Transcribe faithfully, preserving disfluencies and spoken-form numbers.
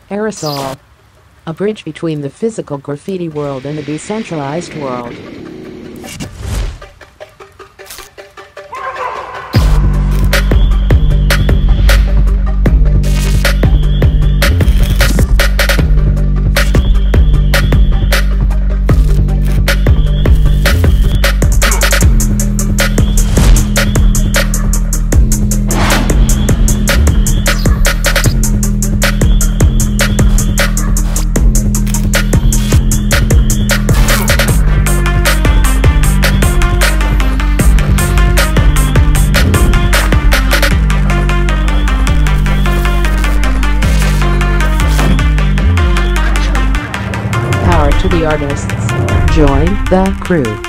Aerosol. A bridge between the physical graffiti world and the decentralized world. To the artists. Join the crew.